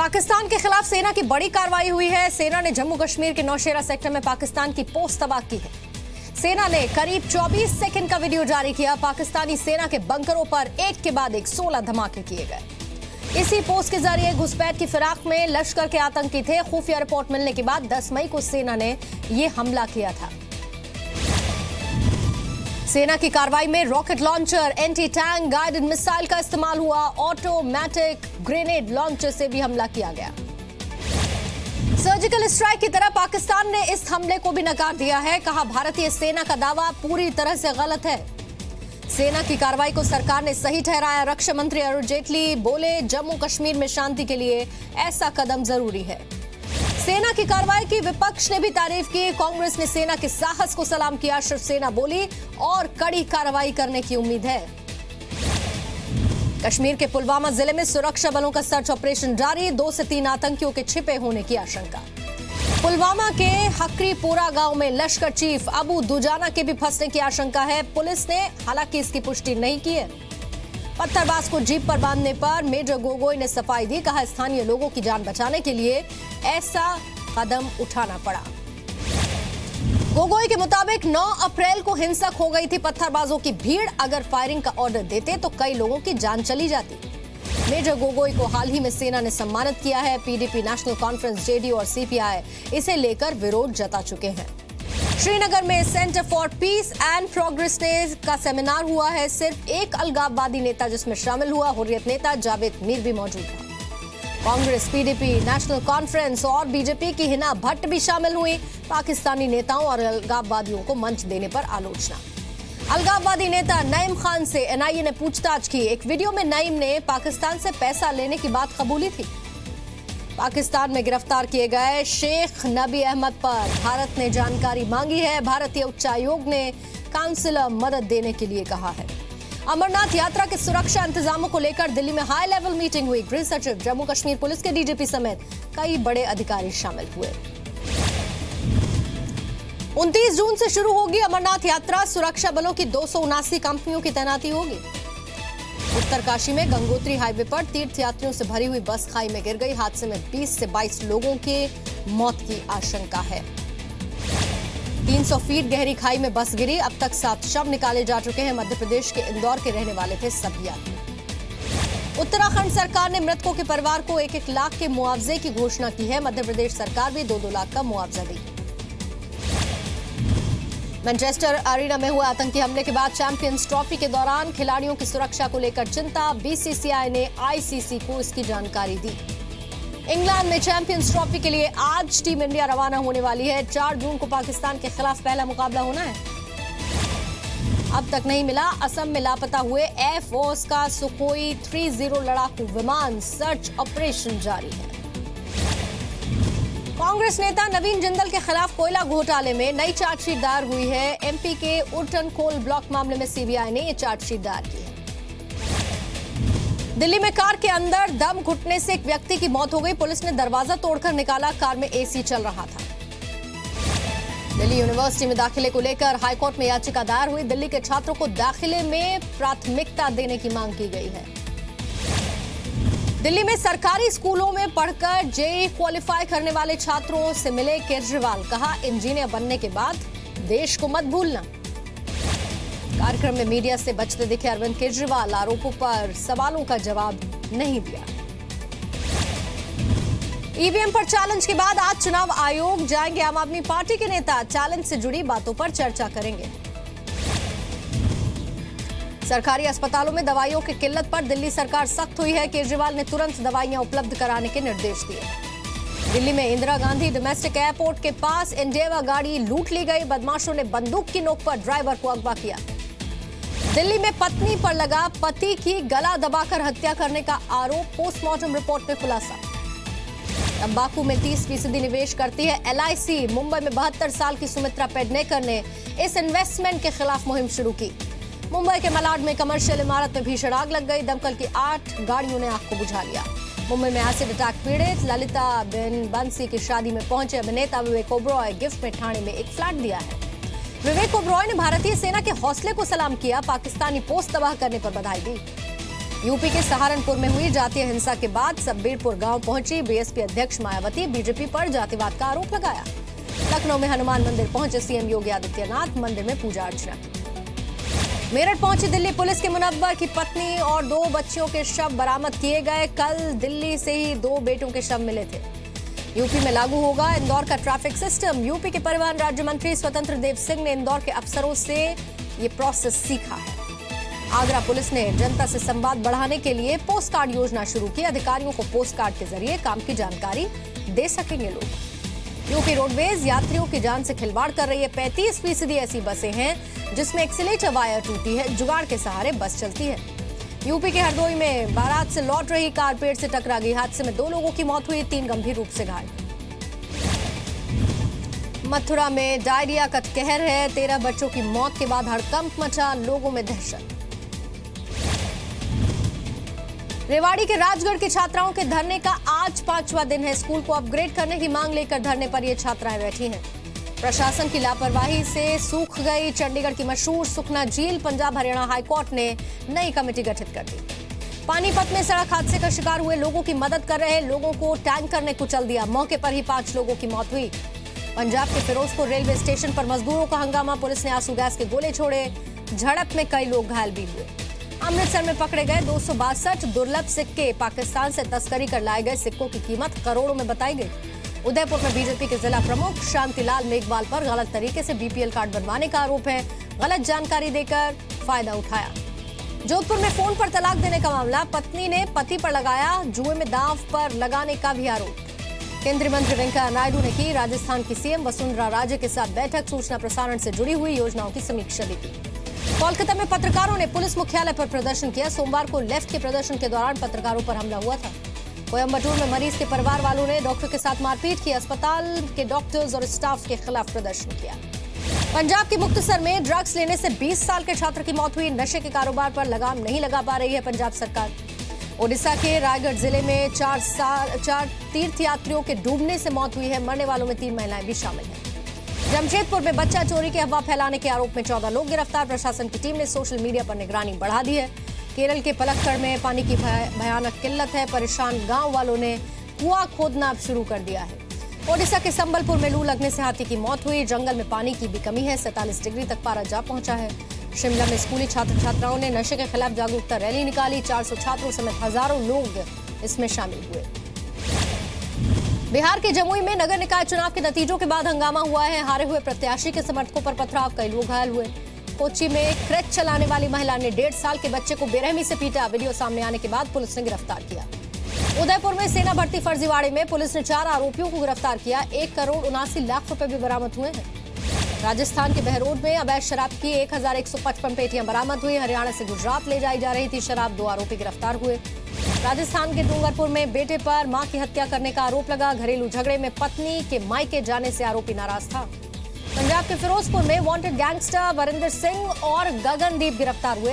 पाकिस्तान के खिलाफ सेना की बड़ी कार्रवाई हुई है। सेना ने जम्मू कश्मीर के नौशेरा सेक्टर में पाकिस्तान की पोस्ट तबाह की है। सेना ने करीब 24 सेकंड का वीडियो जारी किया। पाकिस्तानी सेना के बंकरों पर एक के बाद एक 16 धमाके किए गए। इसी पोस्ट के जरिए घुसपैठ की फिराक में लश्कर के आतंकी थे। खुफिया रिपोर्ट मिलने के बाद 10 मई को सेना ने यह हमला किया था। सेना की कार्रवाई में rocket launcher, anti tank guided missile का इस्तेमाल हुआ। ऑटोमेटिक ग्रेनेड लॉन्चर से भी हमला किया गया। सर्जिकल स्ट्राइक की तरह पाकिस्तान ने इस हमले को भी नकार दिया है। कहा, भारतीय सेना का दावा पूरी तरह से गलत है। सेना की कार्रवाई को सरकार ने सही ठहराया। रक्षा मंत्री अरुण जेटली बोले, जम्मू कश्मीर में शांति के लिए ऐसा कदम जरूरी है। सेना की कार्रवाई की विपक्ष ने भी तारीफ की। कांग्रेस ने सेना के साहस को सलाम किया। शिवसेना बोली, और कड़ी कार्रवाई करने की उम्मीद है। कश्मीर के पुलवामा जिले में सुरक्षा बलों का सर्च ऑपरेशन जारी। 2 से 3 आतंकियों के छिपे होने की आशंका। पुलवामा के हकरीपोरा गांव में लश्कर चीफ अबू दुजाना के भी फंसने की आशंका है। पुलिस ने हालांकि इसकी पुष्टि नहीं की है। पत्थरबाज को जीप पर बांधने पर मेजर गोगोई ने सफाई दी। कहा, स्थानीय लोगों की जान बचाने के लिए ऐसा कदम उठाना पड़ा। गोगोई के मुताबिक 9 अप्रैल को हिंसक हो गई थी पत्थरबाजों की भीड़। अगर फायरिंग का ऑर्डर देते तो कई लोगों की जान चली जाती। मेजर गोगोई को हाल ही में सेना ने सम्मानित किया है। पीडीपी, नेशनल कॉन्फ्रेंस, जेडीयू और सीपीआई इसे लेकर विरोध जता चुके हैं। श्रीनगर में centre for peace and progress का सेमिनार हुआ है। सिर्फ एक अलगाववादी नेता जिसमें शामिल हुआ, हुर्रियत नेता जावेद मीर भी मौजूद था। कांग्रेस, पीडीपी, नेशनल कॉन्फ्रेंस और बीजेपी की हिना भट्ट भी शामिल हुई। पाकिस्तानी नेताओं और अलगाववादियों को मंच देने पर आलोचना। अलगाववादी नेता नईम खान से एनआईए ने पूछताछ की। एक वीडियो में नईम ने पाकिस्तान से पैसा लेने की बात कबूली थी। पाकिस्तान में गिरफ्तार किए गए शेख नबी अहमद पर भारत ने जानकारी मांगी है। भारतीय उच्चायोग ने काउंसिलर मदद देने के लिए कहा है। अमरनाथ यात्रा के सुरक्षा इंतजामों को लेकर दिल्ली में हाई लेवल मीटिंग हुई। गृह सचिव, जम्मू कश्मीर पुलिस के डीजीपी समेत कई बड़े अधिकारी शामिल हुए। 29 जून से शुरू होगी अमरनाथ यात्रा। सुरक्षा बलों की 279 कंपनियों की तैनाती होगी। उत्तरकाशी में गंगोत्री हाईवे पर तीर्थयात्रियों से भरी हुई बस खाई में गिर गई। हादसे में 20 से 22 लोगों के मौत की आशंका है। 300 फीट गहरी खाई में बस गिरी। अब तक 7 शव निकाले जा चुके हैं। मध्य प्रदेश के इंदौर के रहने वाले थे सभी यात्री। उत्तराखंड सरकार ने मृतकों के परिवार को 1-1 लाख के मुआवजे की घोषणा की है। मध्य प्रदेश सरकार भी 2-2 लाख का मुआवजा दी। मैनचेस्टर एरिना में हुए आतंकी हमले के बाद चैंपियंस ट्रॉफी के दौरान खिलाड़ियों की सुरक्षा को लेकर चिंता। बीसीसीआई ने आईसीसी को इसकी जानकारी दी। इंग्लैंड में चैंपियंस ट्रॉफी के लिए आज टीम इंडिया रवाना होने वाली है। 4 जून को पाकिस्तान के खिलाफ पहला मुकाबला होना है। अब तक नहीं मिला। असम में लापता हुए एयरफोर्स का सुखोई 30 लड़ाकू विमान। सर्च ऑपरेशन जारी है। कांग्रेस नेता नवीन जिंदल के खिलाफ कोयला घोटाले में नई चार्जशीट दायर हुई है। एमपी के उर्टन कोल ब्लॉक मामले में सीबीआई ने यह चार्जशीट दायर की है। दिल्ली में कार के अंदर दम घुटने से एक व्यक्ति की मौत हो गई। पुलिस ने दरवाजा तोड़कर निकाला। कार में एसी चल रहा था। दिल्ली यूनिवर्सिटी में दाखिले को लेकर हाईकोर्ट में याचिका दायर हुई। दिल्ली के छात्रों को दाखिले में प्राथमिकता देने की मांग की गई है। दिल्ली में सरकारी स्कूलों में पढ़कर जेईई क्वालिफाई करने वाले छात्रों से मिले केजरीवाल। कहा, इंजीनियर बनने के बाद देश को मत भूलना। कार्यक्रम में मीडिया से बचते दिखे अरविंद केजरीवाल। आरोपों पर सवालों का जवाब नहीं दिया। ईवीएम पर चैलेंज के बाद आज चुनाव आयोग जाएंगे आम आदमी पार्टी के नेता। चैलेंज से जुड़ी बातों पर चर्चा करेंगे। सरकारी अस्पतालों में दवाइयों की किल्लत पर दिल्ली सरकार सख्त हुई है। केजरीवाल ने तुरंत दवाइयां उपलब्ध कराने के निर्देश दिए। दिल्ली में इंदिरा गांधी डोमेस्टिक एयरपोर्ट के पास इंडिया गाड़ी लूट ली गई। बदमाशों ने बंदूक की नोक पर ड्राइवर को अगवा किया। दिल्ली में पत्नी पर लगा पति की गला दबाकर हत्या करने का आरोप। पोस्टमार्टम रिपोर्ट में खुलासा। तंबाकू में 30% निवेश करती है एलआईसी। मुंबई में 72 साल की सुमित्रा पेडनेकर ने इस इन्वेस्टमेंट के खिलाफ मुहिम शुरू की। मुंबई के मलाड में कमर्शियल इमारत में भीषण आग लग गई। दमकल की 8 गाड़ियों ने आग को बुझा लिया। मुंबई में एसिड अटैक पीड़ित ललिता बेन बंसी की शादी में पहुंचे अभिनेता विवेक ओबरॉय। गिफ्ट में ठाणे में एक फ्लैट दिया है। विवेक ओबरॉय ने भारतीय सेना के हौसले को सलाम किया। पाकिस्तानी पोस्ट तबाह करने पर बधाई दी। यूपी के सहारनपुर में हुई जातीय हिंसा के बाद सब्बीरपुर गांव पहुंची बीएसपी अध्यक्ष मायावती, बीजेपी पर जातिवाद का आरोप लगाया। लखनऊ में हनुमान मंदिर पहुंचे सीएम योगी आदित्यनाथ, मंदिर में पूजा अर्चना की। मेरठ पहुंची दिल्ली पुलिस के मुनव्वर की पत्नी और 2 बच्चियों के शव बरामद किए गए। कल दिल्ली से ही 2 बेटों के शव मिले थे। यूपी में लागू होगा इंदौर का ट्रैफिक सिस्टम। यूपी के परिवहन राज्य मंत्री स्वतंत्र देव सिंह ने इंदौर के अफसरों से ये प्रोसेस सीखा है। आगरा पुलिस ने जनता से संवाद बढ़ाने के लिए पोस्ट कार्ड योजना शुरू की। अधिकारियों को पोस्ट कार्ड के जरिए काम की जानकारी दे सकेंगे लोग। यूपी रोडवेज यात्रियों की जान से खिलवाड़ कर रही है। 35% ऐसी बसें हैं जिसमें एक्सीलेटर वायर टूटी है, जुगाड़ के सहारे बस चलती है। यूपी के हरदोई में बारात से लौट रही कार पेड़ से टकरा गई। हादसे में 2 लोगों की मौत हुई, 3 गंभीर रूप से घायल। मथुरा में डायरिया का कहर है। 13 बच्चों की मौत के बाद हड़कंप मचा, लोगों में दहशत। रेवाड़ी के राजगढ़ की छात्राओं के धरने का आज 5वां दिन है। स्कूल को अपग्रेड करने की मांग लेकर धरने पर ये छात्राएं बैठी हैं। प्रशासन की लापरवाही से सूख गई चंडीगढ़ की मशहूर सुखना झील। पंजाब हरियाणा हाईकोर्ट ने नई कमेटी गठित कर दी। पानीपत में सड़क हादसे का शिकार हुए लोगों की मदद कर रहे लोगों को टैंकर ने कुचल दिया। मौके पर ही 5 लोगों की मौत हुई। पंजाब के फिरोजपुर रेलवे स्टेशन पर मजदूरों का हंगामा। पुलिस ने आंसू गैस के गोले छोड़े। झड़प में कई लोग घायल भी हुए। अमृतसर में पकड़े गए 262 दुर्लभ सिक्के। पाकिस्तान से तस्करी कर लाए गए सिक्कों की कीमत करोड़ों में बताई गई। उदयपुर में बीजेपी के जिला प्रमुख शांतिलाल मेघवाल पर गलत तरीके से बीपीएल कार्ड बनवाने का आरोप है। गलत जानकारी देकर फायदा उठाया। जोधपुर में फोन पर तलाक देने का मामला। पत्नी ने पति पर लगाया जुए में दांव पर लगाने का भी आरोप। केंद्रीय मंत्री वेंकैया नायडू ने की राजस्थान की सीएम वसुंधरा राजे के साथ बैठक। सूचना प्रसारण से जुड़ी हुई योजनाओं की समीक्षा भी की। कोलकाता में पत्रकारों ने पुलिस मुख्यालय पर प्रदर्शन किया। सोमवार को लेफ्ट के प्रदर्शन के दौरान पत्रकारों पर हमला हुआ था। कोयम्बटूर में मरीज के परिवार वालों ने डॉक्टर के साथ मारपीट की। अस्पताल के डॉक्टर्स और स्टाफ के खिलाफ प्रदर्शन किया। पंजाब के मुक्तसर में ड्रग्स लेने से 20 साल के छात्र की मौत हुई। नशे के कारोबार पर लगाम नहीं लगा पा रही है पंजाब सरकार। ओडिशा के रायगढ़ जिले में 4 तीर्थयात्रियों के डूबने से मौत हुई है। मरने वालों में 3 महिलाएं भी शामिल हैं। जमशेदपुर में बच्चा चोरी की अफवाह फैलाने के आरोप में 14 लोग गिरफ्तार। प्रशासन की टीम ने सोशल मीडिया पर निगरानी बढ़ा दी है। केरल के पलक्कड़ में पानी की भयानक किल्लत है। परेशान गांव वालों ने कुआं खोदना शुरू कर दिया है। ओडिशा के संबलपुर में लू लगने से हाथी की मौत हुई। जंगल में पानी की भी कमी है। 47 डिग्री तक पारा जा पहुंचा है। शिमला में स्कूली छात्र छात्राओं ने नशे के खिलाफ जागरूकता रैली निकाली। 400 छात्रों समेत हजारों लोग इसमें शामिल हुए। बिहार के जमुई में नगर निकाय चुनाव के नतीजों के बाद हंगामा हुआ है। हारे हुए प्रत्याशी के समर्थकों पर पथराव, कई लोग घायल हुए। कोच्चि में क्रेच चलाने वाली महिला ने 1.5 साल के बच्चे को बेरहमी से पीटा। वीडियो सामने आने के बाद पुलिस ने गिरफ्तार किया। उदयपुर में सेना भर्ती फर्जीवाड़े में पुलिस ने 4 आरोपियों को गिरफ्तार किया। 1 करोड़ 79 लाख रुपए भी बरामद हुए हैं। राजस्थान के बहरोड में अवैध शराब की 1155 पेटियां बरामद हुई। हरियाणा से गुजरात ले जाई जा रही थी शराब। 2 आरोपी गिरफ्तार हुए। राजस्थान के डूंगरपुर में बेटे पर मां की हत्या करने का आरोप लगा। घरेलू झगड़े में पत्नी के मायके जाने से आरोपी नाराज था। पंजाब के फिरोजपुर में वांटेड गैंगस्टर वरिंदर सिंह और गगनदीप गिरफ्तार हुए।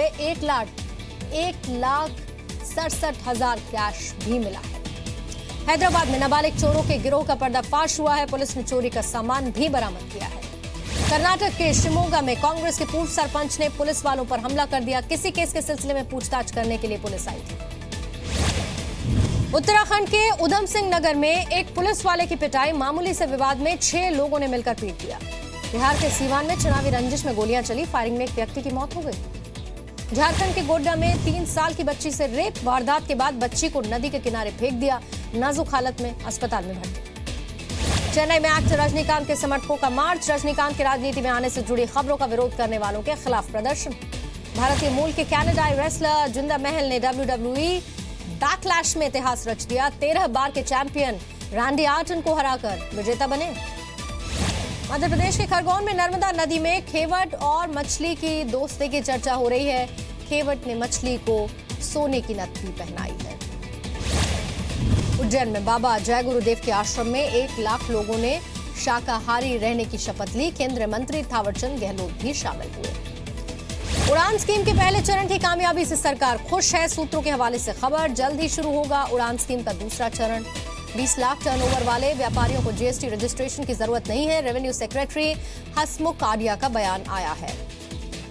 1,67,000 कैश भी मिला है। हैदराबाद में नाबालिग चोरों के गिरोह का पर्दाफाश हुआ है। पुलिस ने चोरी का सामान भी बरामद किया है। कर्नाटक के शिमोगा में कांग्रेस के पूर्व सरपंच ने पुलिस वालों पर हमला कर दिया। किसी केस के सिलसिले में पूछताछ करने के लिए पुलिस आई थी। उत्तराखंड के उधम सिंह नगर में एक पुलिस वाले की पिटाई। मामूली से विवाद में 6 लोगों ने मिलकर पीट दिया। बिहार के सीवान में चुनावी रंजिश में गोलियां चली। फायरिंग में एक व्यक्ति की मौत हो गई। झारखंड के गोड्डा में 3 साल की बच्ची से रेप। वारदात के बाद बच्ची को नदी के किनारे फेंक दिया। नाजुक हालत में अस्पताल में भर्ती। चेन्नई में एक्टर रजनीकांत के समर्थकों का मार्च। रजनीकांत के राजनीति में आने से जुड़ी खबरों का विरोध करने वालों के खिलाफ प्रदर्शन। भारतीय मूल के कनाडाई रेसलर जिंदा महल ने WWE बैकलैश में इतिहास रच दिया। 13 बार के चैंपियन रैंडी आर्टन को हराकर विजेता बने। मध्य प्रदेश के खरगोन में नर्मदा नदी में खेवट और मछली की दोस्ती की चर्चा हो रही है। खेवट ने मछली को सोने की नथ भी पहनाई है। उज्जैन में बाबा जय गुरुदेव के आश्रम में 1 लाख लोगों ने शाकाहारी रहने की शपथ ली। केंद्रीय मंत्री थावरचंद गहलोत भी शामिल हुए। उड़ान स्कीम के पहले चरण की कामयाबी से सरकार खुश है। सूत्रों के हवाले से खबर। जल्द ही शुरू होगा उड़ान स्कीम का दूसरा चरण। 20 लाख टर्नओवर वाले व्यापारियों को जीएसटी रजिस्ट्रेशन की जरूरत नहीं है। रेवेन्यू सेक्रेटरी हसमुख आर्या का बयान आया है।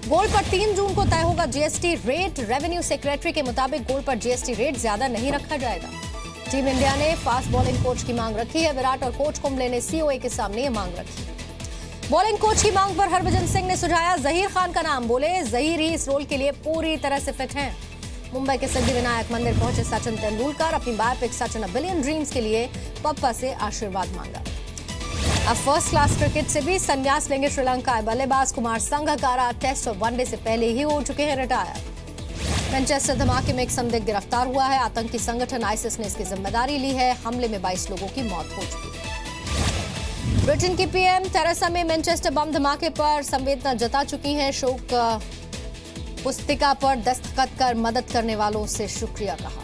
गोल्ड पर 3 जून को तय होगा जीएसटी रेट। रेवेन्यू सेक्रेटरी के मुताबिक गोल्ड पर जीएसटी रेट ज्यादा नहीं रखा जाएगा। टीम इंडिया ने फास्ट बॉलिंग कोच की मांग रखी है। विराट और कोच कुंबले ने सीओए के सामने ये मांग रखी। बॉलिंग कोच की मांग पर हरभजन सिंह ने सुझाया जहीर खान का नाम। बोले जहीर ही इस रोल के लिए पूरी तरह से फिट हैं। मुंबई के सिद्धिविनायक मंदिर पहुंचे सचिन तेंदुलकर। अपनी biopic Sachin a billion dreams के लिए पप्पा से आशीर्वाद मांगा। अब फर्स्ट क्लास क्रिकेट से भी संन्यास लेंगे श्रीलंका। बल्लेबाज कुमार संगकारा टेस्ट और वनडे से पहले ही हो चुके हैं रिटायर। मैनचेस्टर धमाके में एक संदिग्ध गिरफ्तार हुआ है। आतंकी संगठन आईसिस ने इसकी जिम्मेदारी ली है। हमले में 22 लोगों की मौत हो चुकी है। ब्रिटेन की PM Theresa May Manchester bomb धमाके पर संवेदना जता चुकी हैं। शोक पुस्तिका पर दस्तखत कर मदद करने वालों से शुक्रिया कहा।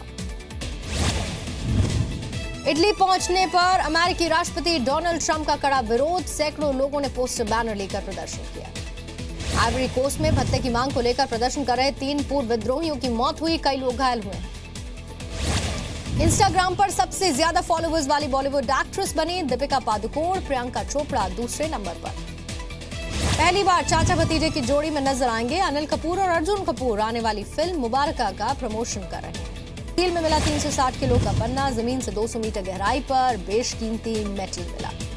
इटली पहुंचने पर अमेरिकी राष्ट्रपति डोनाल्ड ट्रंप का कड़ा विरोध। सैकड़ों लोगों ने पोस्टर बैनर लेकर प्रदर्शन किया। आइवरी कोस्ट में भत्ते की मांग को लेकर प्रदर्शन कर रहे 3 पूर्व विद्रोहियों की मौत हुई। कई लोग घायल हुए। इंस्टाग्राम पर सबसे ज्यादा फॉलोअर्स वाली बॉलीवुड एक्ट्रेस बनी दीपिका पादुकोण। प्रियंका चोपड़ा दूसरे नंबर पर। पहली बार चाचा भतीजे की जोड़ी में नजर आएंगे अनिल कपूर और अर्जुन कपूर। आने वाली फिल्म मुबारका का प्रमोशन कर रहे हैं। झील में मिला 360 किलो का पन्ना। जमीन से 200 मीटर गहराई पर बेशकीमती मेटल मिला।